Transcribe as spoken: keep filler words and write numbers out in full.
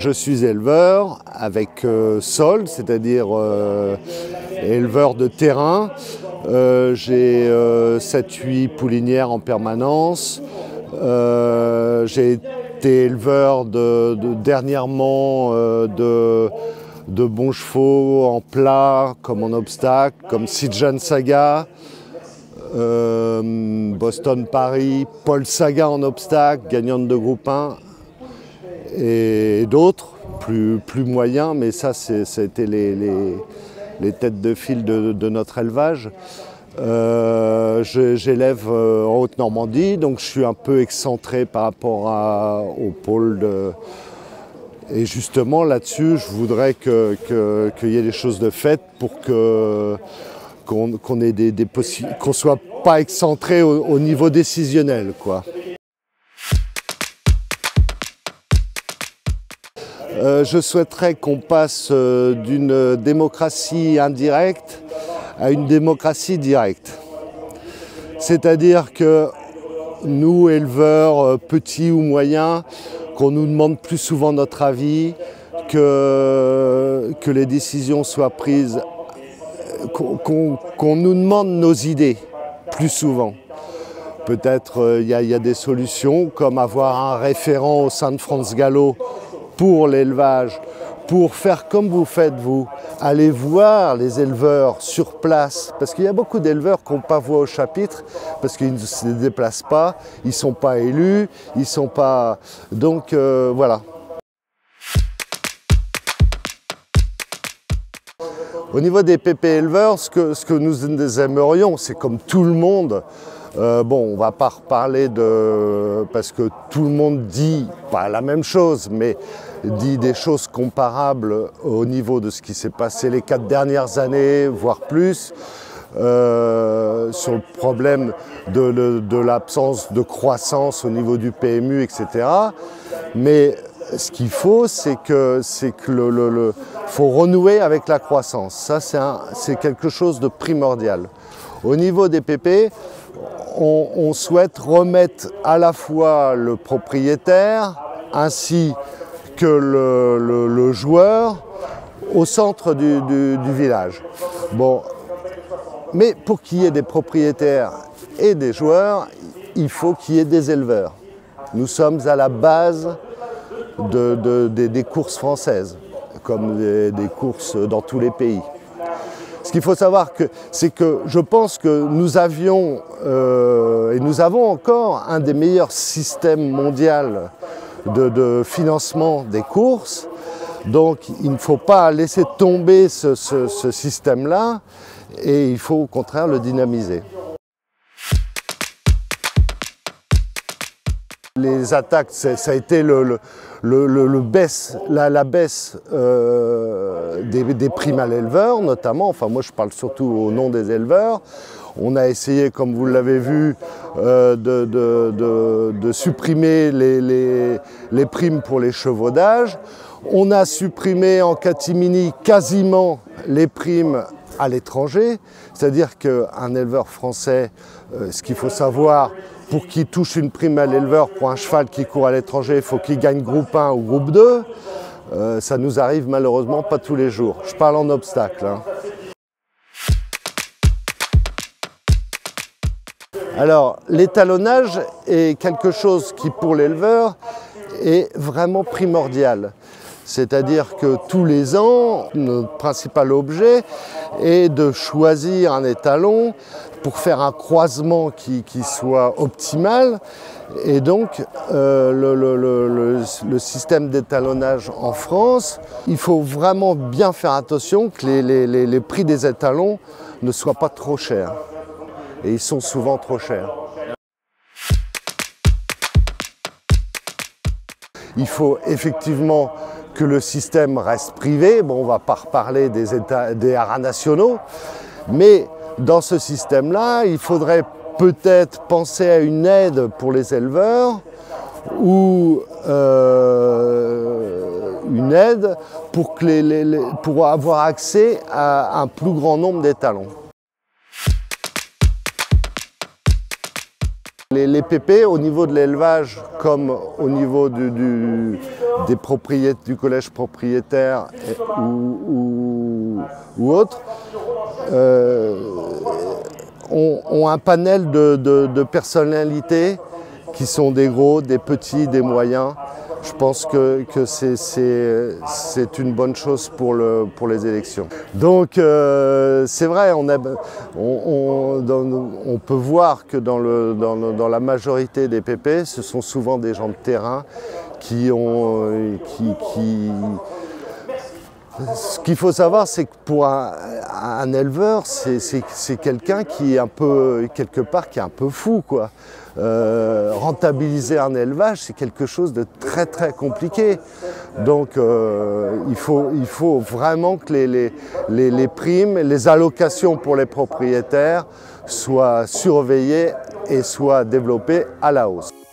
Je suis éleveur avec euh, sol, c'est-à-dire euh, éleveur de terrain. Euh, J'ai euh, sept huit poulinières en permanence. Euh, J'ai été éleveur de, de, dernièrement euh, de, de bons chevaux en plat comme en obstacle, comme Sijan Saga, euh, Boston Paris, Paul Saga en obstacle, gagnante de groupe un. Et d'autres, plus, plus moyens, mais ça, c'était les, les, les têtes de file de, de notre élevage. Euh, J'élève en Haute-Normandie, donc je suis un peu excentré par rapport à, au pôle de... Et justement, là-dessus, je voudrais qu'il que, que y ait des choses de faites pour que qu'on qu'on ait des, des possibilités, qu'on ne soit pas excentré au, au niveau décisionnel, quoi. Euh, je souhaiterais qu'on passe euh, d'une démocratie indirecte à une démocratie directe. C'est-à-dire que nous, éleveurs euh, petits ou moyens, qu'on nous demande plus souvent notre avis, que, que les décisions soient prises, qu'on qu'on, qu'on nous demande nos idées plus souvent. Peut-être il euh, y, y a des solutions comme avoir un référent au sein de France Gallo pour l'élevage, pour faire comme vous faites vous, aller voir les éleveurs sur place, parce qu'il y a beaucoup d'éleveurs qui n'ont pas voix au chapitre, parce qu'ils ne se déplacent pas, ils ne sont pas élus, ils sont pas... Donc euh, voilà. Au niveau des P P éleveurs, ce que, ce que nous aimerions, c'est comme tout le monde. Euh, bon, on ne va pas reparler de... parce que tout le monde dit pas la même chose, mais dit des choses comparables au niveau de ce qui s'est passé les quatre dernières années, voire plus, euh, sur le problème de, de, de l'absence de croissance au niveau du P M U, et cetera. Mais ce qu'il faut, c'est que, c'est que le, le, le, faut renouer avec la croissance. Ça, c'est quelque chose de primordial. Au niveau des P P, on, on souhaite remettre à la fois le propriétaire ainsi que le, le, le joueur au centre du, du, du village. Bon, mais pour qu'il y ait des propriétaires et des joueurs, il faut qu'il y ait des éleveurs. Nous sommes à la base de, de, de, des courses françaises, comme des, des courses dans tous les pays. Ce qu'il faut savoir, c'est que je pense que nous avions, euh, et nous avons encore, un des meilleurs systèmes mondiaux de, de financement des courses. Donc il ne faut pas laisser tomber ce, ce, ce système-là, et il faut au contraire le dynamiser. Les attaques, ça a été le, le, le, le, le baisse, la, la baisse euh, des, des primes à l'éleveur, notamment. Enfin, moi, je parle surtout au nom des éleveurs. On a essayé, comme vous l'avez vu, euh, de, de, de, de supprimer les, les, les primes pour les chevaudages. On a supprimé en catimini quasiment les primes à l'étranger. C'est-à-dire qu'un éleveur français, euh, ce qu'il faut savoir, pour qu'il touche une prime à l'éleveur pour un cheval qui court à l'étranger, il faut qu'il gagne groupe un ou groupe deux. Euh, ça nous arrive malheureusement pas tous les jours. Je parle en obstacle. Hein. Alors, l'étalonnage est quelque chose qui, pour l'éleveur, est vraiment primordial. C'est-à-dire que tous les ans, notre principal objet est de choisir un étalon pour faire un croisement qui, qui soit optimal. Et donc, euh, le, le, le, le système d'étalonnage en France, il faut vraiment bien faire attention que les, les, les prix des étalons ne soient pas trop chers. Et ils sont souvent trop chers. Il faut effectivement que le système reste privé. Bon, on ne va pas reparler des, états, des haras nationaux, mais dans ce système-là, il faudrait peut-être penser à une aide pour les éleveurs ou euh, une aide pour, que les, les, pour avoir accès à un plus grand nombre d'étalons. Les, les P P, au niveau de l'élevage, comme au niveau du, du, des propriétaires, du collège propriétaire et, ou, ou, ou autre, euh, ont, ont un panel de, de, de personnalités qui sont des gros, des petits, des moyens. Je pense que, que c'est une bonne chose pour, le, pour les élections. Donc euh, c'est vrai, on, a, on, on, dans, on peut voir que dans, le, dans, le, dans la majorité des P P, ce sont souvent des gens de terrain qui ont... Qui, qui, ce qu'il faut savoir, c'est que pour un, un éleveur, c'est quelqu'un qui est un peu, quelque part, qui est un peu fou, quoi. Euh, rentabiliser un élevage, c'est quelque chose de très très compliqué. Donc euh, il, faut, il faut vraiment que les, les, les, les primes, les allocations pour les propriétaires soient surveillées et soient développées à la hausse.